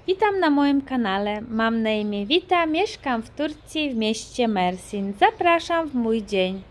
Witam na moim kanale. Mam na imię Wita, mieszkam w Turcji w mieście Mersin. Zapraszam w mój dzień.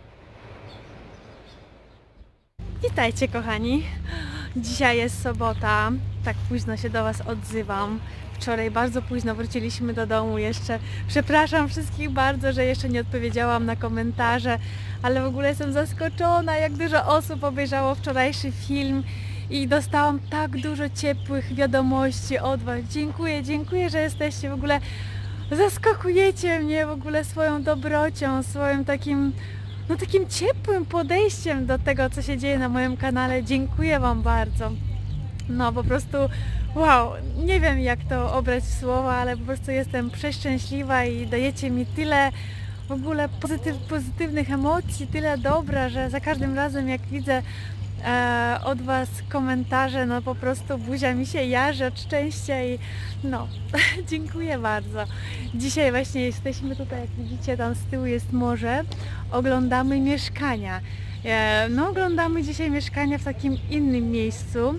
Witajcie kochani. Dzisiaj jest sobota. Tak późno się do Was odzywam. Wczoraj bardzo późno wróciliśmy do domu jeszcze. Przepraszam wszystkich bardzo, że jeszcze nie odpowiedziałam na komentarze, ale w ogóle jestem zaskoczona, jak dużo osób obejrzało wczorajszy film i dostałam tak dużo ciepłych wiadomości od Was. Dziękuję, że jesteście w ogóle, zaskakujecie mnie w ogóle swoją dobrocią, swoim takim ciepłym podejściem do tego, co się dzieje na moim kanale. Dziękuję Wam bardzo. No po prostu wow, nie wiem jak to obrać w słowa, ale po prostu jestem przeszczęśliwa i dajecie mi tyle w ogóle pozytywnych emocji, tyle dobra, że za każdym razem jak widzę od Was komentarze, no po prostu buzia mi się jarzy od szczęścia i no, dziękuję bardzo. Dzisiaj właśnie jesteśmy tutaj, jak widzicie, tam z tyłu jest morze, oglądamy mieszkania. No oglądamy dzisiaj mieszkania w takim innym miejscu,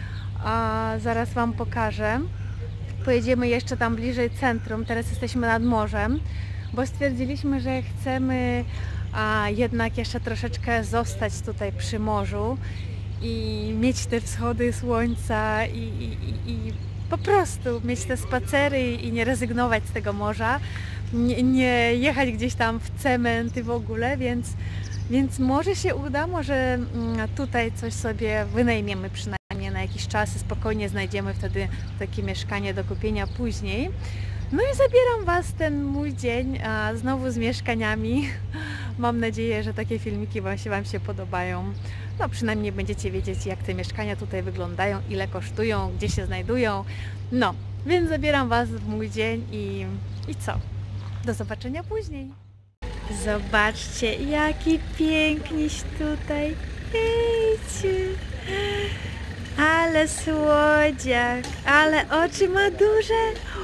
zaraz Wam pokażę. Pojedziemy jeszcze tam bliżej centrum, teraz jesteśmy nad morzem, bo stwierdziliśmy, że chcemy jednak jeszcze troszeczkę zostać tutaj przy morzu i mieć te wschody słońca i po prostu mieć te spacery i nie rezygnować z tego morza, nie jechać gdzieś tam w cement i w ogóle, więc może się uda, może tutaj coś sobie wynajmiemy przynajmniej na jakiś czas i spokojnie znajdziemy wtedy takie mieszkanie do kupienia później. No i zabieram Was ten mój dzień znowu z mieszkaniami. Mam nadzieję, że takie filmiki Wam się podobają. No przynajmniej będziecie wiedzieć, jak te mieszkania tutaj wyglądają, ile kosztują, gdzie się znajdują. No, więc zabieram Was w mój dzień i co? Do zobaczenia później. Zobaczcie, jaki piękniś tutaj. Hejciu. Ale słodziak, ale oczy ma duże.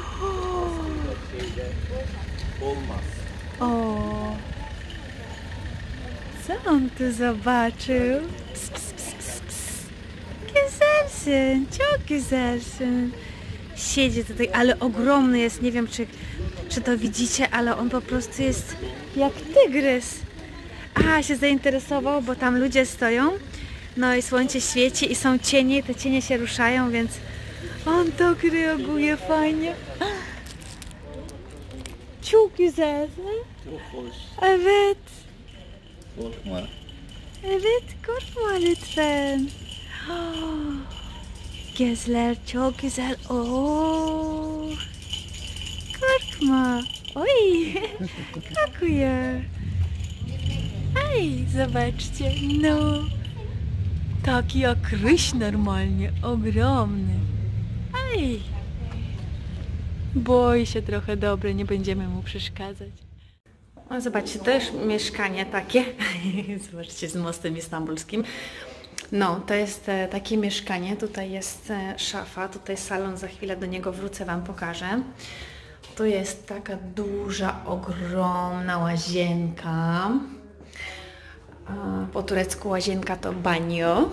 O, co on tu zobaczył? Ps, ps, ps, ps, ps. Güzelsin, çok güzelsin. Siedzi tutaj, ale ogromny jest, nie wiem czy to widzicie, ale on po prostu jest jak tygrys. Się zainteresował, bo tam ludzie stoją, no i słońce świeci i są cienie, te cienie się ruszają, więc on tak reaguje fajnie. Çok güzel. Çok hoş. Evet. Korkma. Evet, korkma lütfen. Gözler çok güzel. Oo. Korkma. Oj, kakuje. Ej, zobaczcie, no. Taki jak ryś normalnie, ogromny. Ej. Boi się trochę, dobre, nie będziemy mu przeszkadzać. O, zobaczcie, to już mieszkanie takie. Zobaczcie, z mostem istambulskim. No, to jest takie mieszkanie. Tutaj jest szafa, tutaj salon, za chwilę do niego wrócę, Wam pokażę. Tu jest taka duża, ogromna łazienka. Po turecku łazienka to banio.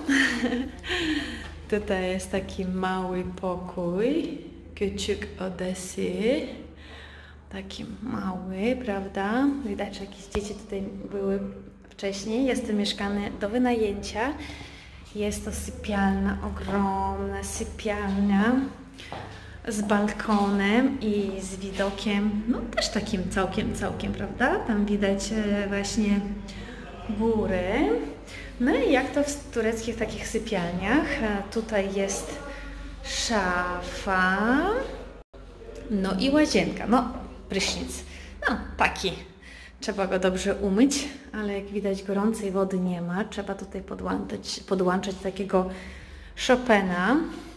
Tutaj jest taki mały pokój. Küçük odası. Taki mały, prawda? Widać, że jakieś dzieci tutaj były wcześniej. Jest to mieszkanie do wynajęcia. Jest to sypialnia, ogromna sypialnia z balkonem i z widokiem, no też takim całkiem, prawda? Tam widać właśnie góry. No i jak to w tureckich takich sypialniach, tutaj jest szafa, no i łazienka, no prysznic, no taki, trzeba go dobrze umyć, ale jak widać gorącej wody nie ma, trzeba tutaj podłączać takiego Chopina.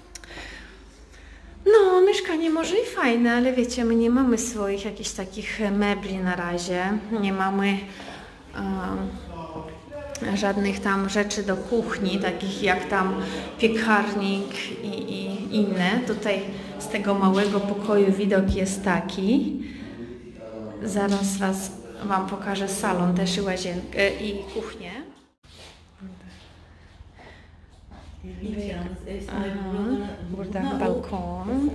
No, mieszkanie może i fajne, ale wiecie, my nie mamy swoich jakichś takich mebli na razie, nie mamy żadnych tam rzeczy do kuchni, takich jak tam piekarnik i inne. Tutaj z tego małego pokoju widok jest taki. Zaraz Wam pokażę salon też i łazienkę i kuchnię. Burada balkon.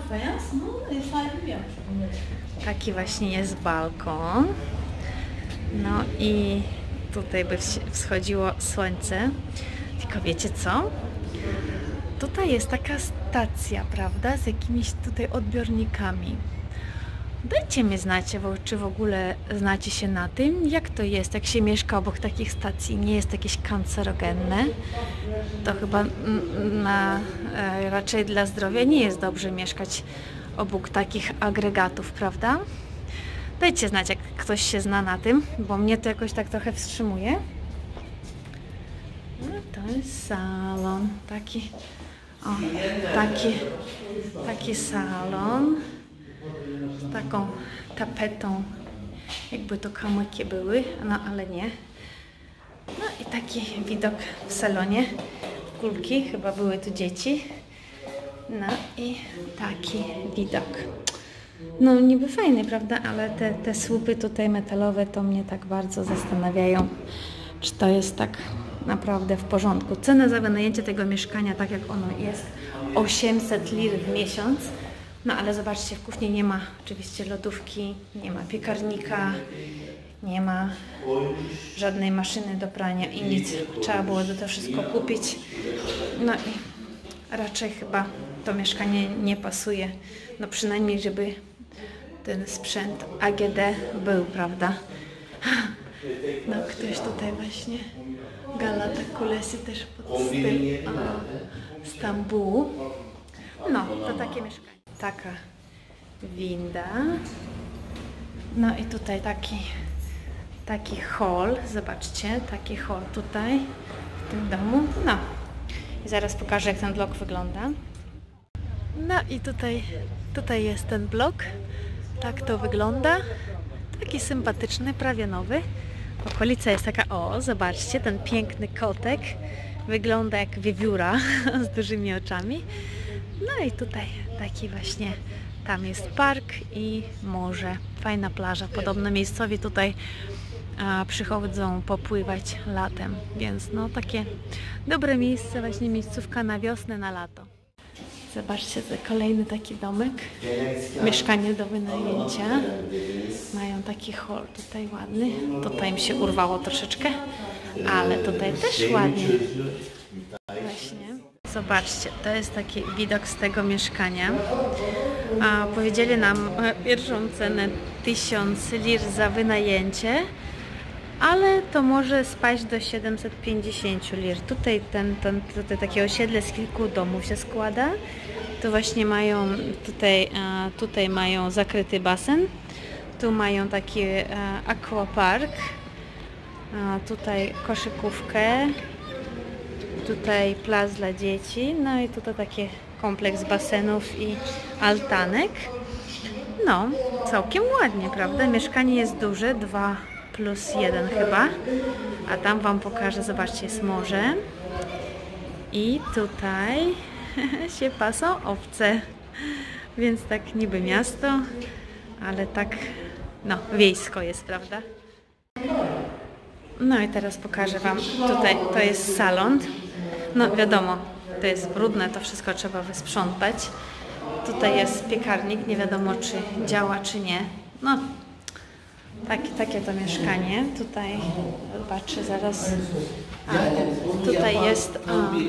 Taki właśnie jest balkon. No i tutaj by wschodziło słońce. Tylko wiecie co? Tutaj jest taka stacja, prawda? Z jakimiś tutaj odbiornikami. Dajcie mi znać, czy w ogóle znacie się na tym, jak to jest, jak się mieszka obok takich stacji. Nie jest jakieś kancerogenne. To chyba raczej dla zdrowia nie jest dobrze mieszkać obok takich agregatów, prawda? Dajcie znać, jak ktoś się zna na tym, bo mnie to jakoś tak trochę wstrzymuje. No to jest salon. Taki salon z taką tapetą, jakby to kamyki były, no ale nie. No i taki widok w salonie. Kulki, chyba były tu dzieci. No i taki widok. No niby fajny, prawda? Ale te słupy tutaj metalowe to mnie tak bardzo zastanawiają, czy to jest tak naprawdę w porządku. Cena za wynajęcie tego mieszkania, tak jak ono jest, 800 lir w miesiąc. No ale zobaczcie, w kuchni nie ma oczywiście lodówki, nie ma piekarnika, nie ma żadnej maszyny do prania i nic. Trzeba było to wszystko kupić. No i raczej chyba to mieszkanie nie pasuje. No przynajmniej, żeby ten sprzęt AGD był, prawda? No ktoś tutaj właśnie Galata Kulesi też pod styl Stambułu. No, to takie mieszkanie. Taka winda. No i tutaj taki hall. Zobaczcie, taki hall tutaj w tym domu. No i zaraz pokażę, jak ten blok wygląda. No i tutaj jest ten blok. Tak to wygląda. Taki sympatyczny, prawie nowy. Okolica jest taka, o, zobaczcie, ten piękny kotek. Wygląda jak wiewióra z dużymi oczami. No i tutaj taki właśnie, tam jest park i morze. Fajna plaża. Podobno miejscowi tutaj przychodzą popływać latem. Więc no takie dobre miejsce, właśnie miejscówka na wiosnę, na lato. Zobaczcie, to kolejny taki domek. Mieszkanie do wynajęcia. Mają taki hol tutaj ładny. Tutaj mi się urwało troszeczkę, ale tutaj też ładnie. Właśnie. Zobaczcie, to jest taki widok z tego mieszkania. Powiedzieli nam pierwszą cenę 1000 lir za wynajęcie, ale to może spaść do 750 lir. Tutaj takie osiedle z kilku domów się składa. Tu właśnie mają, tutaj mają zakryty basen. Tu mają taki aquapark. Tutaj koszykówkę. Tutaj plac dla dzieci. No i tutaj taki kompleks basenów i altanek. No, całkiem ładnie, prawda? Mieszkanie jest duże, 2+1 chyba. A tam wam pokażę, zobaczcie, jest morze. I tutaj się pasą owce. Więc tak niby miasto, ale tak, no, wiejsko jest, prawda? No i teraz pokażę wam, tutaj to jest salon. No wiadomo, to jest brudne, to wszystko trzeba wysprzątać. Tutaj jest piekarnik, nie wiadomo czy działa, czy nie. No, takie to mieszkanie. Tutaj, zobaczę zaraz, tutaj jest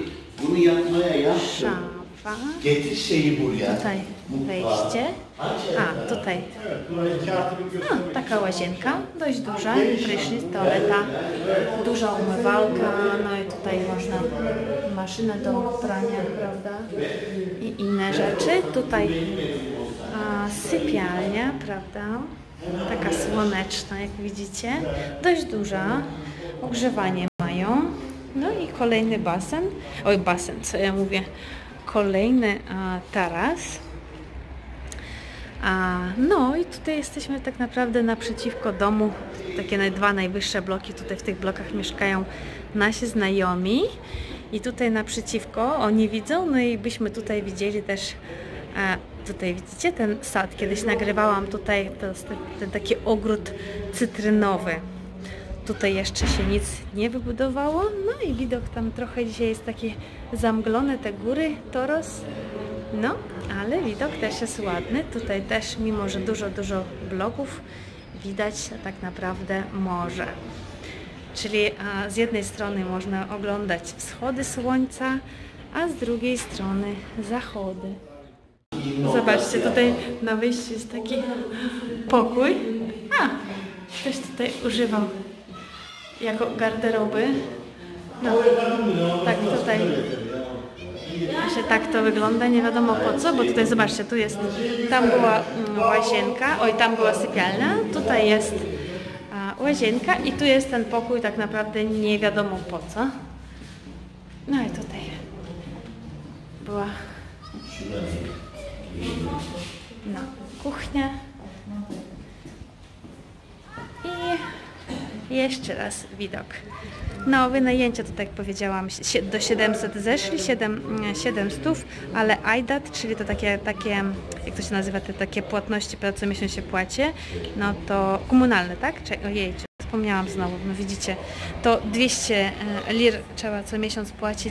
szafa. Tutaj wejście. Tutaj taka łazienka, dość duża, prysznic, toaleta, duża umywalka, no i tutaj można maszynę do prania, prawda, i inne rzeczy. Tutaj sypialnia, prawda, taka słoneczna, jak widzicie, dość duża, ogrzewanie mają, no i kolejny basen, co ja mówię, kolejny taras. No i tutaj jesteśmy tak naprawdę naprzeciwko domu, takie dwa najwyższe bloki, tutaj w tych blokach mieszkają nasi znajomi i tutaj naprzeciwko oni widzą, no i byśmy tutaj widzieli też, tutaj widzicie ten sad, kiedyś nagrywałam tutaj ten taki ogród cytrynowy. tutaj jeszcze się nic nie wybudowało. No i widok tam trochę dzisiaj jest taki zamglony, te góry, Toros. No, ale widok też jest ładny. Tutaj też, mimo że dużo bloków, widać tak naprawdę morze. Czyli z jednej strony można oglądać wschody słońca, a z drugiej strony zachody. Zobaczcie, tutaj na wyjściu jest taki pokój. Ktoś tutaj używał jako garderoby. No, tak tutaj właśnie tak to wygląda, nie wiadomo po co, bo tutaj zobaczcie, tu jest, tam była łazienka, tam była sypialnia, tutaj jest łazienka i tu jest ten pokój, tak naprawdę nie wiadomo po co. No i tutaj była kuchnia i jeszcze raz widok. No, wynajęcia to, tak jak powiedziałam, do 700 zeszli, 700, ale IDAT, czyli to takie, jak to się nazywa, te takie płatności, co miesiąc się płaci, no to komunalne, tak? Ojej, wspomniałam znowu, no widzicie, to 200 lir trzeba co miesiąc płacić,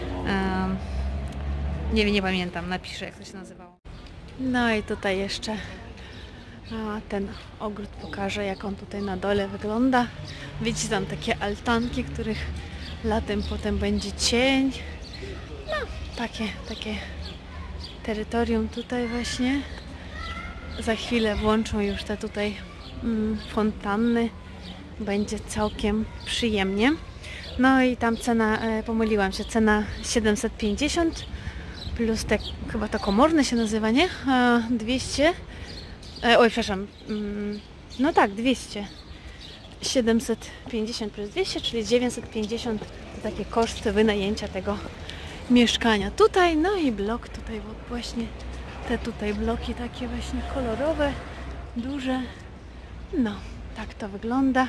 nie pamiętam, napiszę, jak to się nazywało. No i tutaj jeszcze ten ogród pokażę, jak on tutaj na dole wygląda. Widzicie tam takie altanki, których latem potem będzie cień. No, takie terytorium tutaj właśnie. Za chwilę włączą już te tutaj fontanny. Będzie całkiem przyjemnie. No i tam cena, pomyliłam się, cena 750 plus te, chyba to komorne się nazywa, nie? 200. Przepraszam. No tak, 200. 750 plus 200, czyli 950 to takie koszty wynajęcia tego mieszkania tutaj. No i blok tutaj właśnie, te tutaj bloki takie właśnie kolorowe, duże. No, tak to wygląda.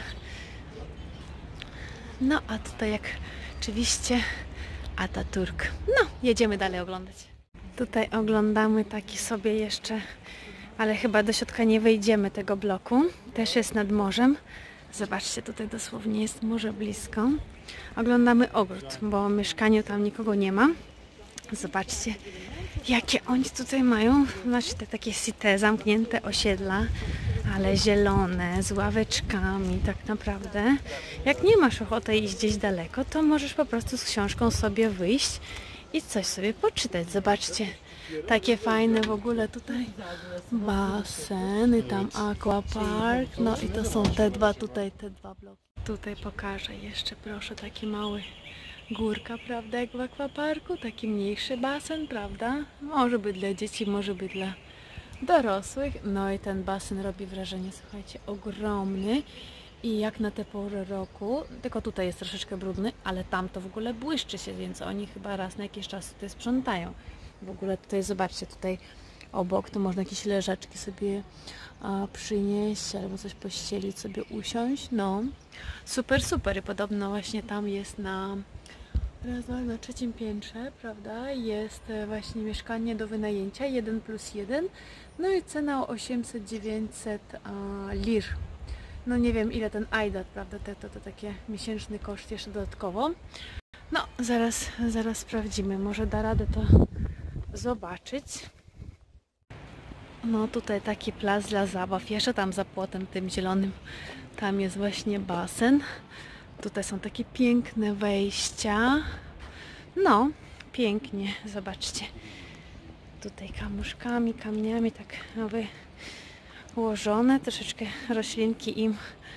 No a tutaj jak oczywiście Atatürk. No, jedziemy dalej oglądać. Tutaj oglądamy taki sobie jeszcze, ale chyba do środka nie wejdziemy tego bloku. Też jest nad morzem. Zobaczcie, tutaj dosłownie jest morze blisko. Oglądamy ogród, bo w mieszkaniu tam nikogo nie ma. Zobaczcie, jakie oni tutaj mają. Znaczy te takie cité, zamknięte osiedla, ale zielone, z ławeczkami, tak naprawdę. Jak nie masz ochoty iść gdzieś daleko, to możesz po prostu z książką sobie wyjść i coś sobie poczytać. Zobaczcie, takie fajne w ogóle tutaj baseny, tam aquapark, no i to są te dwa bloki. Tutaj pokażę jeszcze, proszę, taki mały górka, prawda, jak w aquaparku, taki mniejszy basen, prawda? Może być dla dzieci, może być dla dorosłych. No i ten basen robi wrażenie, słuchajcie, ogromny. I jak na tę porę roku, tylko tutaj jest troszeczkę brudny, ale tam to w ogóle błyszczy się, więc oni chyba raz na jakiś czas tutaj sprzątają. W ogóle tutaj zobaczcie, tutaj obok tu można jakieś leżaczki sobie przynieść albo coś pościelić, sobie usiąść. No, super, super. I podobno właśnie tam jest na trzecim piętrze, prawda, jest właśnie mieszkanie do wynajęcia 1+1, no i cena 800-900 lir. No nie wiem ile ten IDAT, prawda, to takie miesięczny koszt jeszcze dodatkowo. No zaraz sprawdzimy, może da radę to zobaczyć. No tutaj taki plac dla zabaw, jeszcze tam za płotem tym zielonym, tam jest właśnie basen. Tutaj są takie piękne wejścia. No, pięknie, zobaczcie. Tutaj kamuszkami, kamieniami tak ułożone. Troszeczkę roślinki im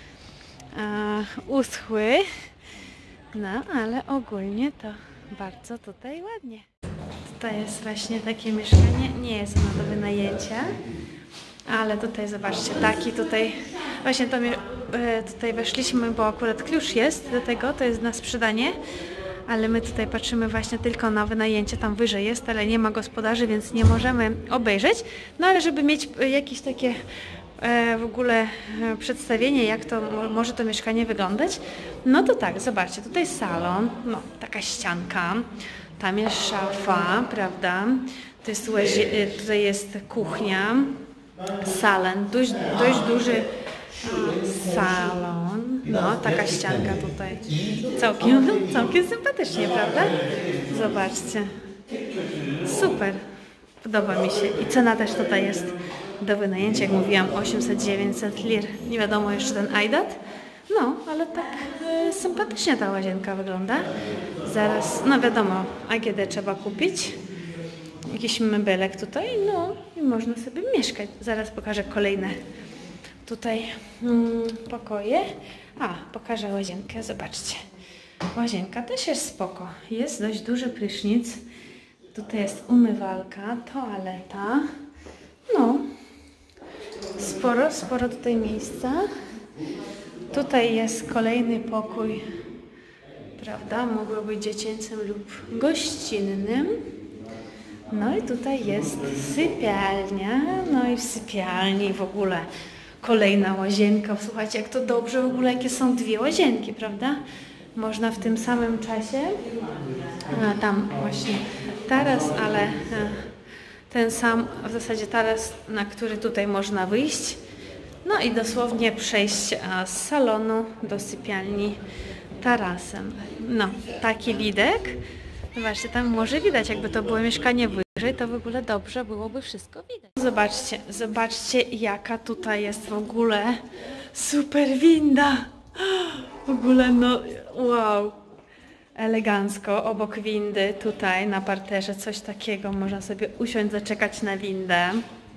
uschły. No, ale ogólnie to bardzo tutaj ładnie. Tutaj jest właśnie takie mieszkanie. Nie jest ono do wynajęcia. Ale tutaj zobaczcie, taki tutaj, właśnie to tutaj weszliśmy, bo akurat klucz jest do tego, to jest na sprzedanie, ale my tutaj patrzymy właśnie tylko na wynajęcie, tam wyżej jest, ale nie ma gospodarzy, więc nie możemy obejrzeć, no ale żeby mieć jakieś takie w ogóle przedstawienie, jak to może to mieszkanie wyglądać, no to tak, zobaczcie, tutaj salon, no taka ścianka, tam jest szafa, prawda, to jest tutaj jest kuchnia, salon, dość duży salon. No, taka ścianka tutaj. Całkiem sympatycznie, prawda? Zobaczcie. Super. Podoba mi się. I cena też tutaj jest do wynajęcia, jak mówiłam, 800-900 lir. Nie wiadomo jeszcze ten Aidat. No, ale tak sympatycznie ta łazienka wygląda. Zaraz, no wiadomo, AGD trzeba kupić. Jakiś mebelek tutaj, no i można sobie mieszkać. Zaraz pokażę kolejne tutaj pokoje. Pokażę łazienkę, zobaczcie. Łazienka też jest spoko. Jest dość duży prysznic. Tutaj jest umywalka, toaleta. No, sporo tutaj miejsca. Tutaj jest kolejny pokój, prawda? Mogło być dziecięcym lub gościnnym. No i tutaj jest sypialnia. No i w sypialni w ogóle kolejna łazienka. Słuchajcie, jak to dobrze w ogóle, jakie są dwie łazienki, prawda? Można w tym samym czasie, tam właśnie taras, ale ten sam w zasadzie taras, na który tutaj można wyjść. No i dosłownie przejść z salonu do sypialni tarasem. No, taki widok. Zobaczcie, tam może widać, jakby to było mieszkanie wyżej, to w ogóle dobrze byłoby wszystko widać. Zobaczcie jaka tutaj jest w ogóle super winda. W ogóle no wow. Elegancko, obok windy, tutaj na parterze coś takiego, można sobie usiąść, zaczekać na windę.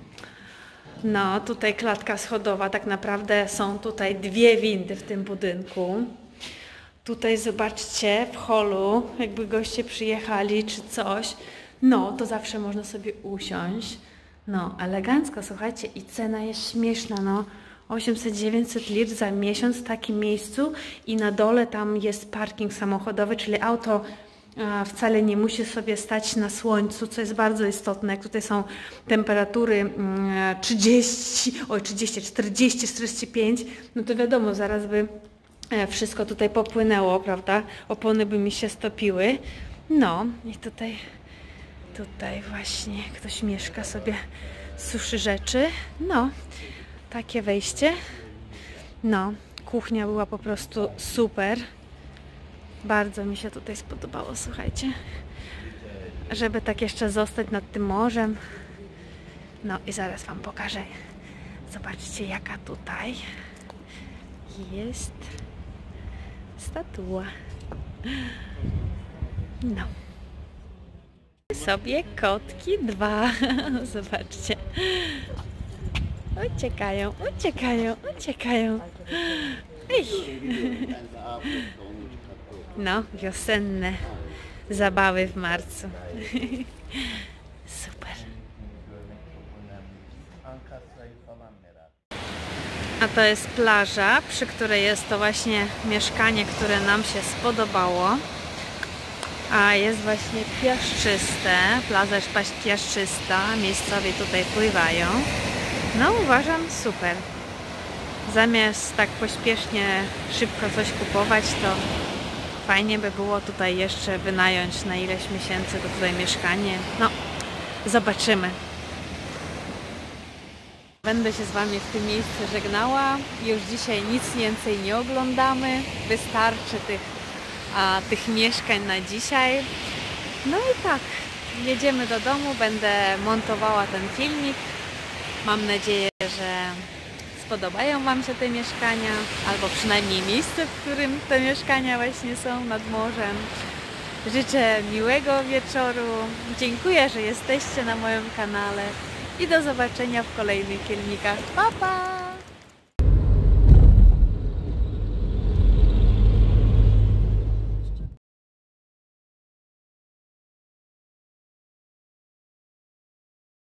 No, tutaj klatka schodowa, tak naprawdę są tutaj dwie windy w tym budynku. Tutaj zobaczcie, w holu, jakby goście przyjechali czy coś, no, to zawsze można sobie usiąść. No, elegancko, słuchajcie, i cena jest śmieszna, no. 800-900 lir za miesiąc w takim miejscu i na dole tam jest parking samochodowy, czyli auto wcale nie musi sobie stać na słońcu, co jest bardzo istotne. Jak tutaj są temperatury 30, 40, 45, no to wiadomo, zaraz by wszystko tutaj popłynęło, prawda? Opony by mi się stopiły. No i tutaj właśnie ktoś mieszka, sobie suszy rzeczy. No, takie wejście. No, kuchnia była po prostu super. Bardzo mi się tutaj spodobało, słuchajcie. Żeby tak jeszcze zostać nad tym morzem. No i zaraz wam pokażę. Zobaczcie, jaka tutaj jest statua. No. Sobie kotki dwa. Zobaczcie. Uciekają. Ej. No, wiosenne zabawy w marcu. Super. A to jest plaża, przy której jest to właśnie mieszkanie, które nam się spodobało. A jest właśnie piaszczyste, plaża jest piaszczysta, miejscowi tutaj pływają. No, uważam super. Zamiast tak pośpiesznie, szybko coś kupować, to fajnie by było tutaj jeszcze wynająć na ileś miesięcy to tutaj mieszkanie. No, zobaczymy. Będę się z wami w tym miejscu żegnała. Już dzisiaj nic więcej nie oglądamy. Wystarczy tych mieszkań na dzisiaj. No i tak, jedziemy do domu. Będę montowała ten filmik. Mam nadzieję, że spodobają wam się te mieszkania, albo przynajmniej miejsce, w którym te mieszkania właśnie są nad morzem. Życzę miłego wieczoru. Dziękuję, że jesteście na moim kanale i do zobaczenia w kolejnych filmikach. Pa, pa!